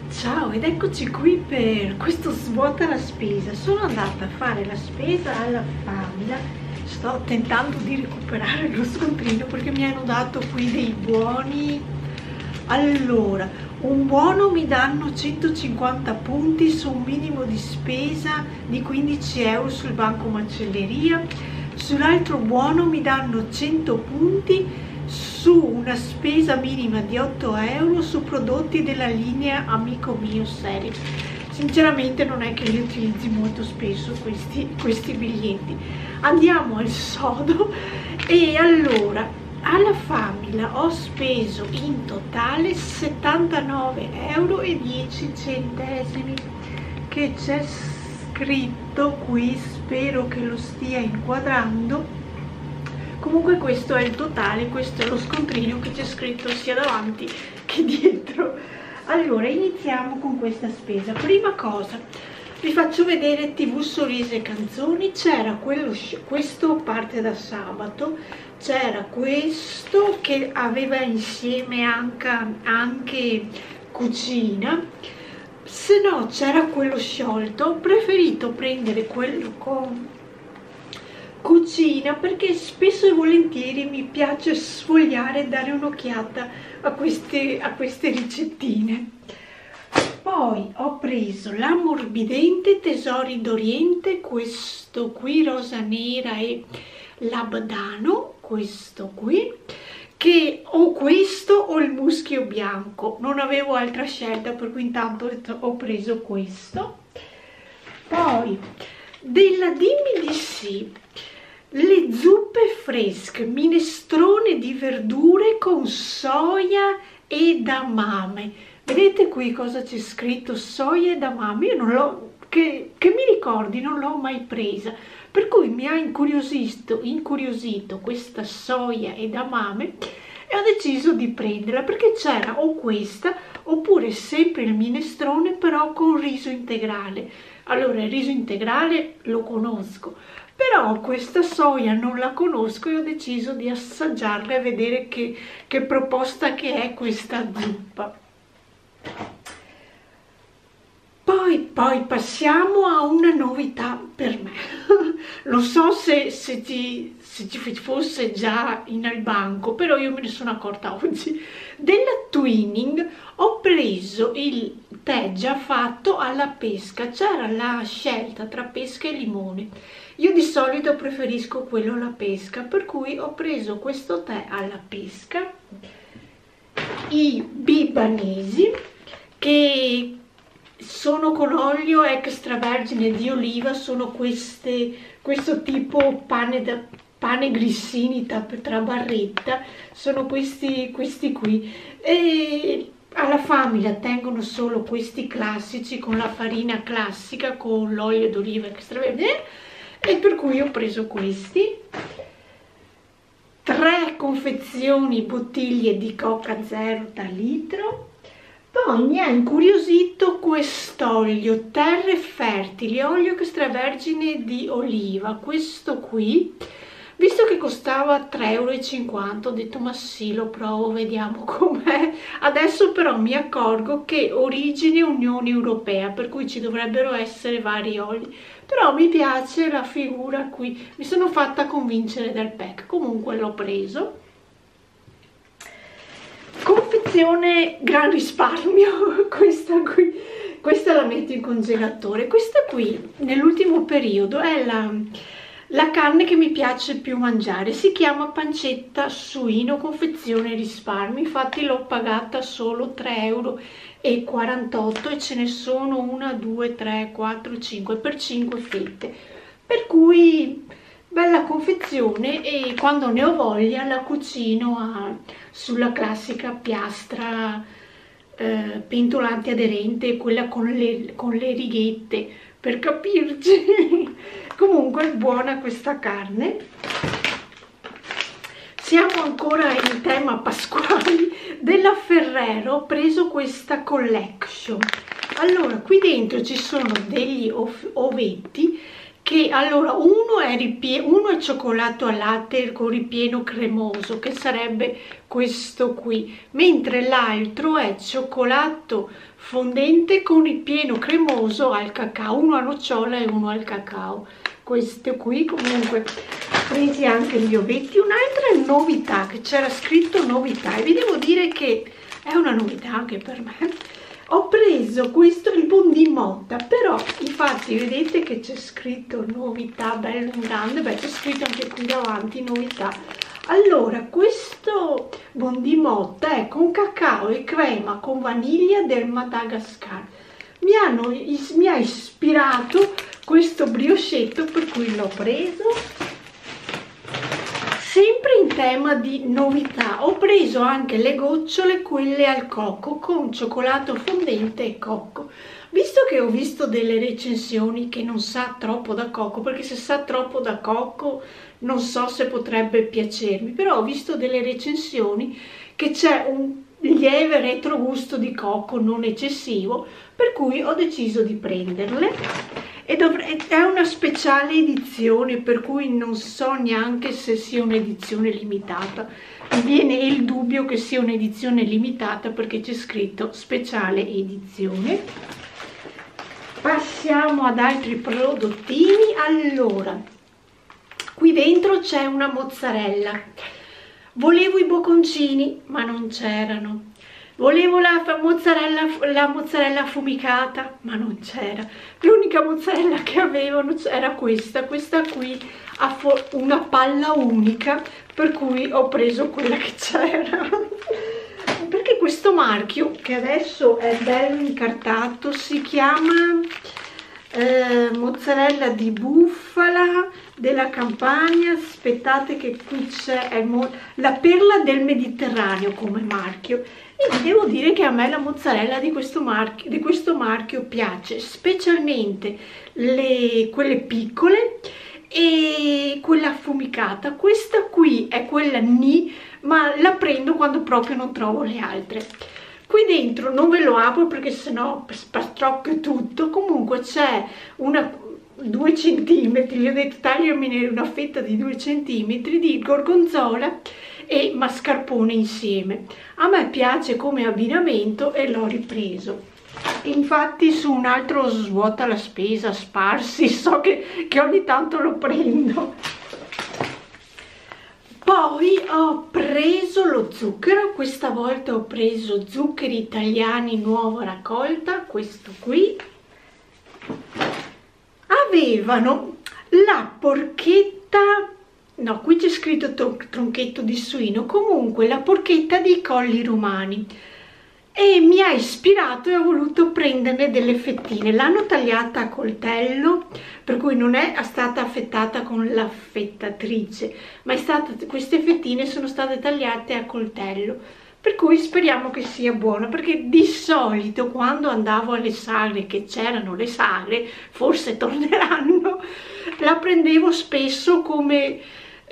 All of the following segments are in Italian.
Ciao ed eccoci qui per questo svuota la spesa. Sono andata a fare la spesa alla Famila, sto tentando di recuperare lo scontrino perché mi hanno dato qui dei buoni. Allora, un buono mi danno 150 punti su un minimo di spesa di 15 euro sul banco macelleria, sull'altro buono mi danno 100 punti su una spesa minima di 8 euro su prodotti della linea Amico Mio serie. Sinceramente non è che li utilizzi molto spesso questi biglietti. Andiamo al sodo. E allora alla Famila ho speso in totale 79 euro e 10 centesimi, che c'è scritto qui, spero che lo stia inquadrando. Comunque questo è il totale, questo è lo scontrino che c'è scritto sia davanti che dietro. Allora iniziamo con questa spesa. Prima cosa vi faccio vedere TV Sorrisi e Canzoni. C'era questo parte da sabato, c'era questo che aveva insieme anche cucina, se no c'era quello sciolto. Ho preferito prendere quello con cucina perché spesso e volentieri mi piace sfogliare e dare un'occhiata a queste ricettine. Poi ho preso l'ammorbidente Tesori d'Oriente, questo qui rosa nera e labdano, questo qui, che o questo o il muschio bianco, non avevo altra scelta per cui intanto ho preso questo. Poi della Dimmi di Sì, le zuppe fresche, minestrone di verdure con soia e edamame. Vedete qui cosa c'è scritto? Soia e edamame. Io non l'ho, che mi ricordi, non l'ho mai presa, per cui mi ha incuriosito questa soia e edamame e ho deciso di prenderla perché c'era o questa oppure sempre il minestrone però con riso integrale. Allora il riso integrale lo conosco, però questa soia non la conosco e ho deciso di assaggiarla e vedere che proposta che è questa zuppa. Poi passiamo a una novità per me. Lo so se ci fosse già al banco, però io me ne sono accorta oggi. Della Twinning ho preso il tè già fatto alla pesca. C'era la scelta tra pesca e limone. Io di solito preferisco quello alla pesca, per cui ho preso questo tè alla pesca. I bibanesi, che sono con olio extravergine di oliva, sono questo tipo pane grissini tra barretta, sono questi qui. E alla Famila tengono solo questi classici con la farina classica, con l'olio d'oliva extravergine, e per cui ho preso questi. 3 confezioni bottiglie di Coca Zero da litro. Poi mi ha incuriosito quest'olio Terre Fertili, olio extravergine di oliva, questo qui, visto che costava 3,50 euro, ho detto ma sì, lo provo, vediamo com'è. Adesso però mi accorgo che origine Unione Europea, per cui ci dovrebbero essere vari oli, però mi piace la figura qui, mi sono fatta convincere dal pack, comunque l'ho preso. Confezione Gran Risparmio, questa la metto in congelatore. Questa qui nell'ultimo periodo è la carne che mi piace più mangiare, si chiama pancetta suino confezione Risparmio, infatti l'ho pagata solo 3,48 euro e ce ne sono 1, 2, 3, 4, 5 per 5 fette, per cui bella confezione, e quando ne ho voglia la cucino sulla classica piastra pentolante aderente, quella con le righette, per capirci. Comunque è buona questa carne. Siamo ancora in tema pasquali. Della Ferrero ho preso questa collection. Allora qui dentro ci sono degli ovetti che allora uno è cioccolato al latte con ripieno cremoso, che sarebbe questo qui, mentre l'altro è cioccolato fondente con ripieno cremoso al cacao, uno a nocciola e uno al cacao. Questo qui, comunque presi anche gli ovetti. Un'altra novità, che c'era scritto novità, e vi devo dire che è una novità anche per me. Ho preso questo, il Bondi Motta, però infatti vedete che c'è scritto novità, bello in grande, beh, c'è scritto anche qui davanti novità. Allora, questo Bondi Motta è con cacao e crema con vaniglia del Madagascar. Mi ha ispirato questo briocchetto, per cui l'ho preso. Sempre in tema di novità, ho preso anche le gocciole, quelle al cocco, con cioccolato fondente e cocco. Visto che ho visto delle recensioni che non sa troppo da cocco, perché se sa troppo da cocco non so se potrebbe piacermi, però ho visto delle recensioni che c'è un lieve retrogusto di cocco non eccessivo, per cui ho deciso di prenderle. È una speciale edizione, per cui non so neanche se sia un'edizione limitata. Mi viene il dubbio che sia un'edizione limitata perché c'è scritto speciale edizione. Passiamo ad altri prodottini. Allora, qui dentro c'è una mozzarella. Volevo i bocconcini, ma non c'erano. Volevo la mozzarella affumicata, ma non c'era. L'unica mozzarella che avevano era questa qui ha una palla unica, per cui ho preso quella che c'era. Perché questo marchio, che adesso è bello incartato, si chiama mozzarella di bufala della Campania. Aspettate che qui c'è la perla del Mediterraneo come marchio. E devo dire che a me la mozzarella di questo marchio piace, specialmente quelle piccole e quella affumicata. Questa qui è quella Ni, ma la prendo quando proprio non trovo le altre. Qui dentro non ve lo apro perché sennò spastrocchio tutto. Comunque c'è 2 centimetri, gli ho detto tagliami una fetta di 2 centimetri di gorgonzola e mascarpone insieme. A me piace come abbinamento e l'ho ripreso. Infatti su un altro svuota la spesa sparsi, so che ogni tanto lo prendo. Poi ho preso lo zucchero, questa volta ho preso zuccheri italiani nuova raccolta, questo qui. Avevano la porchetta, no, qui c'è scritto tronchetto di suino, comunque la porchetta dei Colli Romani, e mi ha ispirato e ho voluto prenderne delle fettine. L'hanno tagliata a coltello, per cui non è stata affettata con l'affettatrice, ma queste fettine sono state tagliate a coltello, per cui speriamo che sia buona, perché di solito quando andavo alle sagre, che c'erano le sagre, forse torneranno, la prendevo spesso come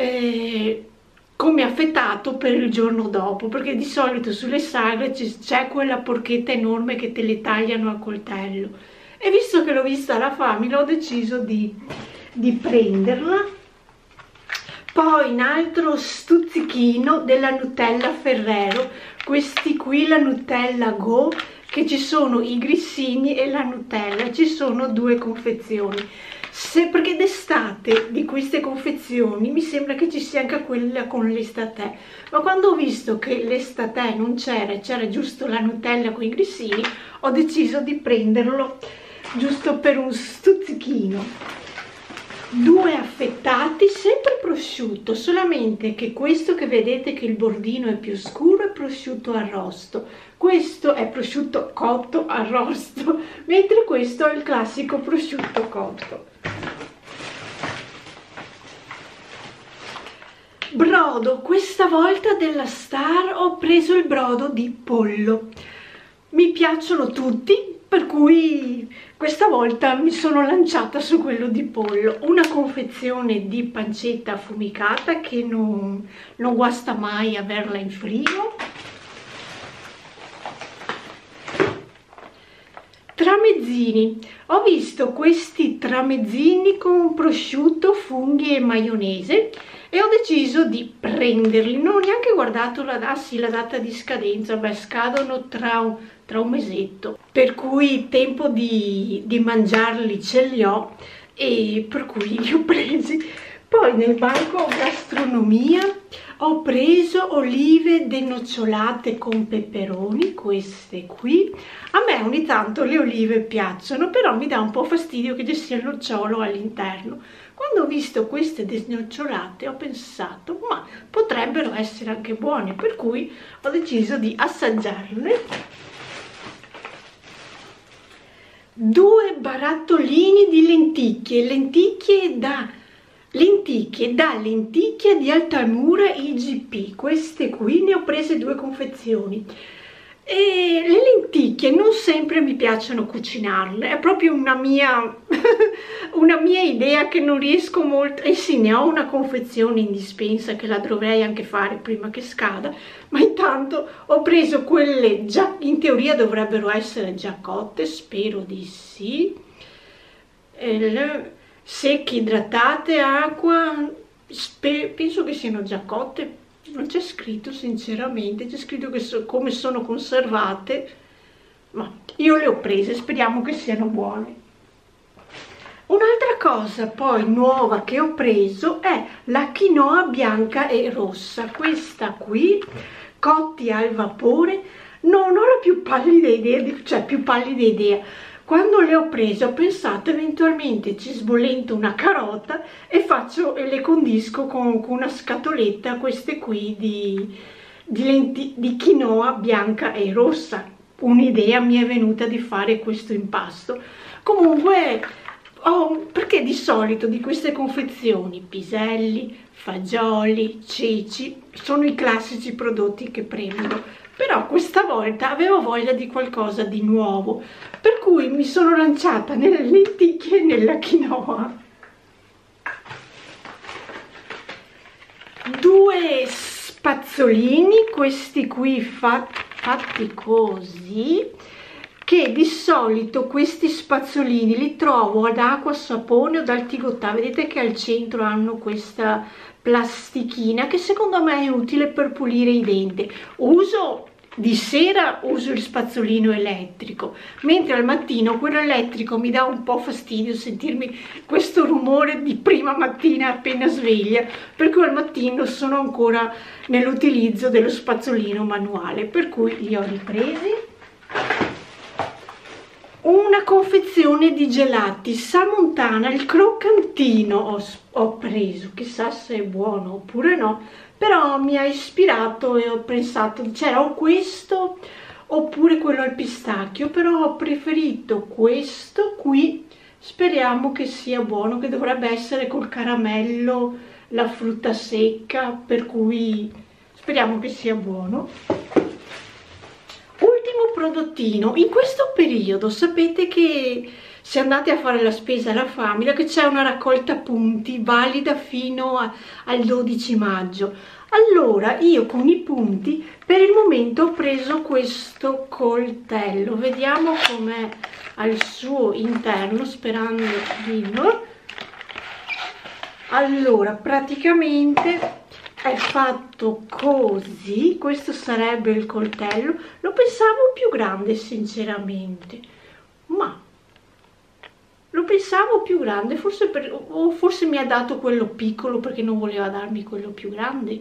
affettato per il giorno dopo, perché di solito sulle sagre c'è quella porchetta enorme che te le tagliano a coltello, e visto che l'ho vista alla Famila ho deciso di prenderla. Poi un altro stuzzichino della Nutella Ferrero, questi qui, la Nutella Go, che ci sono i grissini e la Nutella, ci sono 2 confezioni. Perché d'estate di queste confezioni mi sembra che ci sia anche quella con l'estate, ma quando ho visto che l'estate non c'era giusto la Nutella con i grissini, ho deciso di prenderlo giusto per un stuzzichino. 2 affettati, sempre prosciutto, solamente che questo che vedete che il bordino è più scuro è prosciutto arrosto, questo è prosciutto cotto arrosto, mentre questo è il classico prosciutto cotto. Brodo, questa volta della Star ho preso il brodo di pollo, mi piacciono tutti, per cui questa volta mi sono lanciata su quello di pollo. Una confezione di pancetta affumicata che non guasta mai averla in frigo. tramezzini. Ho visto questi tramezzini con prosciutto, funghi e maionese e ho deciso di prenderli. Non ho neanche guardato la data di scadenza. Beh, scadono tra un mesetto, per cui tempo di mangiarli ce li ho, e per cui li ho presi. Poi nel banco gastronomia ho preso olive denocciolate con peperoni, queste qui. A me ogni tanto le olive piacciono, però mi dà un po' fastidio che ci sia il nocciolo all'interno. Quando ho visto queste denocciolate ho pensato, ma potrebbero essere anche buone, per cui ho deciso di assaggiarle. 2 barattolini di lenticchie da lenticchia di Altamura IGP. Queste qui ne ho prese 2 confezioni. E le lenticchie non sempre mi piacciono cucinarle, è proprio una mia idea che non riesco molto. E sì, ne ho una confezione in dispensa che la dovrei anche fare prima che scada, ma intanto ho preso quelle già, in teoria dovrebbero essere già cotte, spero di sì. Secche, idratate, acqua, penso che siano già cotte. Non c'è scritto, sinceramente, c'è scritto che come sono conservate, ma io le ho prese, speriamo che siano buone. Un'altra cosa poi nuova che ho preso è la quinoa bianca e rossa. Questa qui, cotti al vapore. Non ho la più pallida idea, Quando le ho prese ho pensato eventualmente ci sbollento una carota e le condisco con una scatoletta, queste qui di quinoa bianca e rossa. Un'idea mi è venuta di fare questo impasto. Comunque, perché di solito di queste confezioni, piselli, fagioli, ceci, sono i classici prodotti che prendo. Però questa volta avevo voglia di qualcosa di nuovo, per cui mi sono lanciata nelle lenticchie e nella quinoa. 2 spazzolini, questi qui fatti così, che di solito questi spazzolini li trovo ad acqua, sapone o dal Tigotà. Vedete che al centro hanno questa plastichina che secondo me è utile per pulire i denti. Di sera uso il spazzolino elettrico, mentre al mattino quello elettrico mi dà un po' fastidio sentirmi questo rumore di prima mattina appena sveglia, per cui al mattino sono ancora nell'utilizzo dello spazzolino manuale, per cui li ho ripresi. Una confezione di gelati Samontana, il croccantino ho preso, chissà se è buono oppure no, però mi ha ispirato e ho pensato, c'era o questo oppure quello al pistacchio, però ho preferito questo qui. Speriamo che sia buono, che dovrebbe essere col caramello, la frutta secca, per cui speriamo che sia buono. Ultimo prodottino, in questo periodo sapete che se andate a fare la spesa alla Famila che c'è una raccolta punti valida fino al 12 maggio. Allora io con i punti per il momento ho preso questo coltello, vediamo com'è al suo interno, sperando di no. Allora praticamente è fatto così, questo sarebbe il coltello. Lo pensavo più grande sinceramente, ma lo pensavo più grande, forse mi ha dato quello piccolo perché non voleva darmi quello più grande.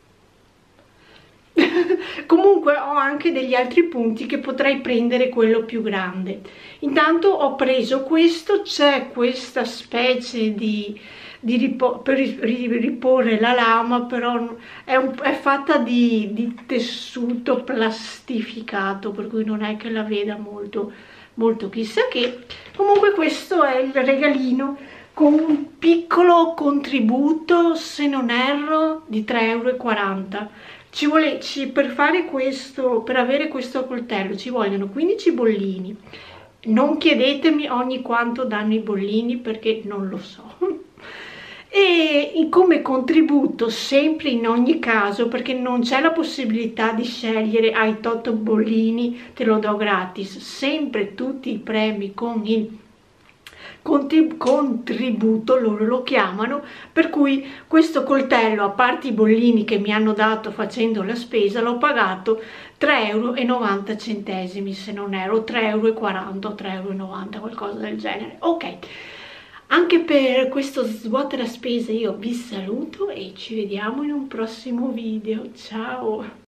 Comunque ho anche degli altri punti che potrei prendere quello più grande. Intanto ho preso questo, c'è questa specie per riporre la lama, però è fatta di tessuto plastificato, per cui non è che la veda molto chissà che. Comunque questo è il regalino con un piccolo contributo, se non erro, di 3,40 €. Per fare questo, per avere questo coltello ci vogliono 15 bollini. Non chiedetemi ogni quanto danno i bollini perché non lo so. E come contributo, sempre in ogni caso, perché non c'è la possibilità di scegliere ai tot bollini, te lo do gratis, sempre tutti i premi con il contributo, loro lo chiamano, per cui questo coltello, a parte i bollini che mi hanno dato facendo la spesa, l'ho pagato 3,90 euro, se non ero 3,40 euro o 3,90 euro, qualcosa del genere. Ok, anche per questo svuota la spesa io vi saluto e ci vediamo in un prossimo video. Ciao!